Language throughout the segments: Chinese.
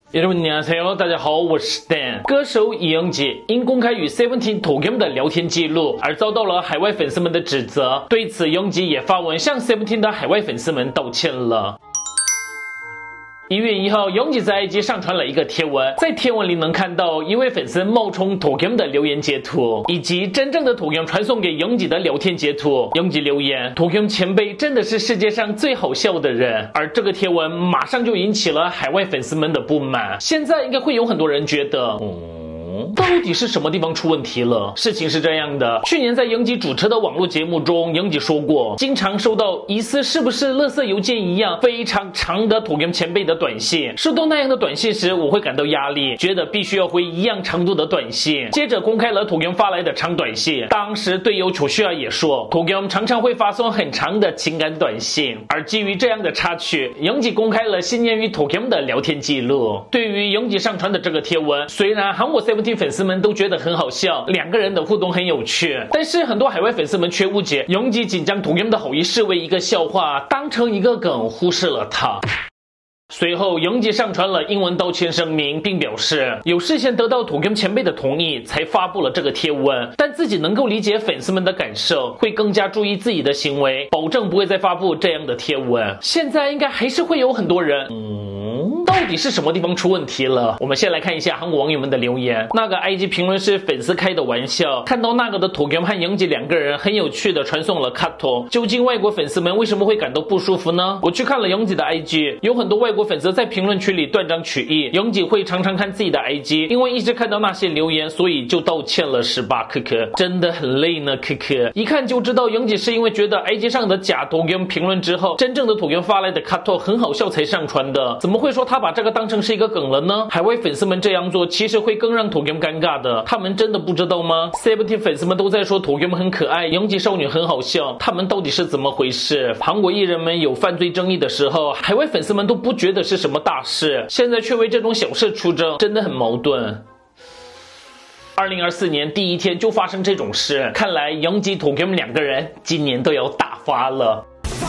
여러분 안녕하세요， 大家好，我是 Dan。歌手易烊千因公开与 Seventeen Tokyo 的聊天记录而遭到了海外粉丝们的指责，对此易烊千也发文向 Seventeen 的海外粉丝们道歉了。1月1号，易烊千在 IG 上传了一个贴文，在贴文里能看到一位粉丝冒充 Tokyo 的留言截图，以及真正的 Tokyo 传送给易烊千的聊天截图。易烊千留言 ：“Tokyo 前辈真的是世界上最好笑的人。”而这个贴文马上就引起了海外粉丝们的不满。现在应该会有很多人觉得，到底是什么地方出问题了？事情是这样的，去年在易烊千主持的网络节目中，易烊千说过，经常收到疑似是不是垃圾邮件一样非常长的 Tokyo 前辈的短信。收到那样的短信时，我会感到压力，觉得必须要回一样长度的短信。接着公开了 Tokyo 发来的长短信，当时队友邱旭儿也说 ，Tokyo 常常会发送很长的情感短信。而基于这样的插曲，易烊千公开了新年与 Tokyo 的聊天记录。对于易烊千上传的这个贴文，虽然韩国 Seventeen 粉丝们都觉得很好笑，两个人的互动很有趣，但是很多海外粉丝们却误解易烊千仅将 Tokyo 的好意视为一个笑话，当成一个梗，忽视了他。随后，易烊千上传了英文道歉声明，并表示有事先得到 Tokyo 前辈的同意才发布了这个贴文，但自己能够理解粉丝们的感受，会更加注意自己的行为，保证不会再发布这样的贴文。现在应该还是会有很多人到底是什么地方出问题了？我们先来看一下韩国网友们的留言。那个 IG 评论是粉丝开的玩笑，看到那个的 Tokyo 和易烊千两个人很有趣的传送了卡图，究竟外国粉丝们为什么会感到不舒服呢？我去看了易烊千的 IG， 有很多外国粉丝在评论区里断章取义，易烊千会常常看自己的 IG， 因为一直看到那些留言，所以就道歉了是吧？可可真的很累呢，可可一看就知道易烊千是因为觉得 IG 上的假 Tokyo 评论之后，真正的 Tokyo 发来的卡图很好笑才上传的，怎么会说他把这个当成是一个梗了呢？海外粉丝们这样做其实会更让 Tokyo 尴尬的，他们真的不知道吗？ Seventeen 粉丝们都在说 Tokyo 很可爱，易烊千少女很好笑，他们到底是怎么回事？韩国艺人们有犯罪争议的时候，海外粉丝们都不觉得是什么大事，现在却为这种小事出征，真的很矛盾。2024年第一天就发生这种事，看来易烊千 Tokyo 两个人今年都要大发了。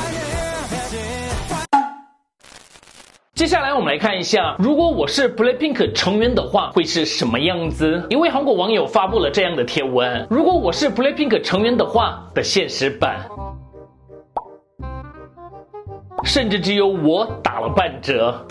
接下来我们来看一下，如果我是 BLACKPINK 成员的话，会是什么样子？一位韩国网友发布了这样的贴文：如果我是 BLACKPINK 成员的话的现实版，甚至只有我打了半折。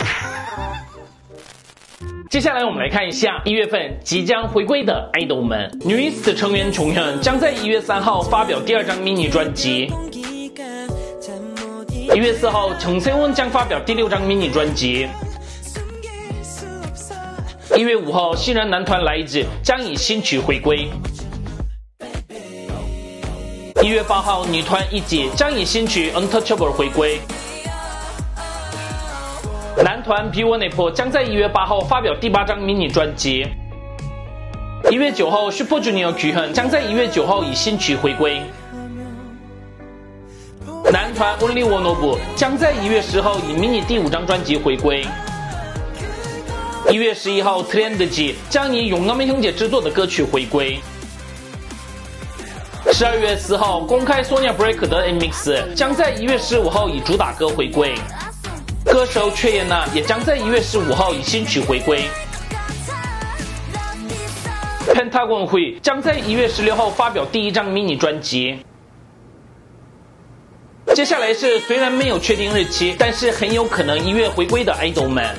接下来我们来看一下1月份即将回归的爱豆们。NU'EST 成员종현将在1月3号发表第2张迷你专辑。1月4号，정세훈将发表第6张迷你专辑。1月5号，新人男团LIZE将以新曲回归。1月8号，女团ITZY将以新曲 Untouchable 回归。男团B1AP将在1月8号发表第8張迷你專輯。1月9號 Super Junior 규현將在1月9號以新曲回歸。男團 Only One Of 將在1月10號以迷你第5張專輯回歸。1月11號 TRENDG 將以勇남의 형제制作的歌曲回歸。12月4號公開 Sonia Break 的 MIX 將在1月15號以主打歌回歸。歌手雀妍娜也将在1月15号以新曲回归。Pentagon 会将在1月16号发表第1张迷你专辑。接下来是虽然没有确定日期，但是很有可能1月回归的爱豆们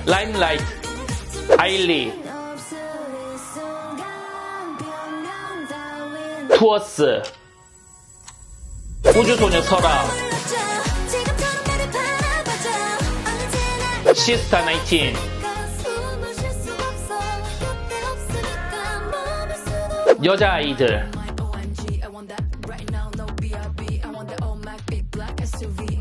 ：Limelight、ILY、TWS、우주소녀 설아、시스타 19、여자 아이들。